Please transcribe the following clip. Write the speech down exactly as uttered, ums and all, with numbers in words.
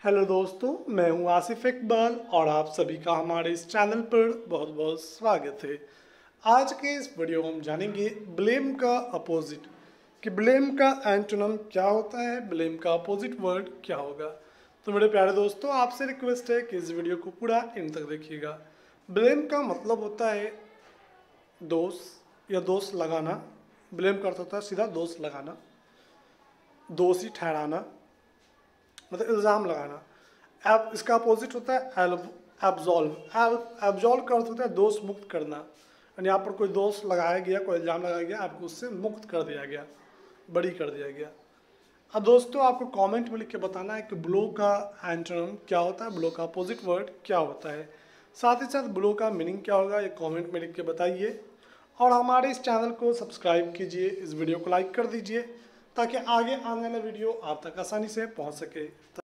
Hello दोस्तों, मैं हूं आसिफ इकबाल और आप सभी का हमारे इस चैनल पर बहुत बहुत स्वागत है। आज के इस वीडियो में हम जानेंगे ब्लेम का अपोजिट कि ब्लेम का एंटोनिम क्या होता है, ब्लेम का अपोजिट वर्ड क्या होगा। तो मेरे प्यारे दोस्तों, आपसे रिक्वेस्ट है कि इस वीडियो को पूरा इन तक देखिएगा। ब्लेम का मतलब होता है दोष या दोष लगाना। ब्लेम का अर्थ होता है सीधा दोष लगाना, दोषी ठहराना, मतलब इल्ज़ाम लगाना। एब इसका अपोजिट होता है एब्जॉल्व। एब्जॉल्व का अर्थ होता है दोष मुक्त करना, यानी आप पर कोई दोष लगाया गया, कोई इल्ज़ाम लगाया गया, आपको उससे मुक्त कर दिया गया, बरी कर दिया गया। अब दोस्तों, आपको कमेंट में लिख के बताना है कि ब्लो का एंटोनिम क्या होता है, ब्लो का अपोजिट वर्ड क्या होता है। साथ ही साथ ब्लो का मीनिंग क्या होगा, ये कमेंट में लिख के बताइए। और हमारे इस चैनल को सब्सक्राइब कीजिए, इस वीडियो को लाइक कर दीजिए ताकि आगे आने वाला वीडियो आप तक आसानी से पहुंच सके।